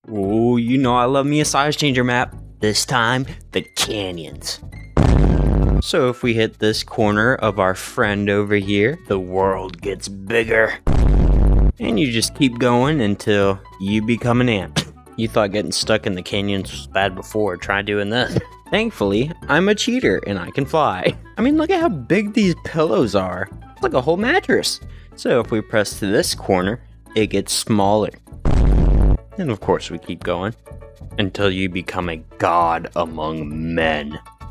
Oh, you know I love me a size changer map. This time, the canyons. So if we hit this corner of our friend over here, the world gets bigger. And you just keep going until you become an ant. You thought getting stuck in the canyons was bad before, try doing this. Thankfully, I'm a cheater and I can fly. I mean, look at how big these pillows are. It's like a whole mattress. So if we press to this corner, it gets smaller. And of course we keep going until you become a god among men.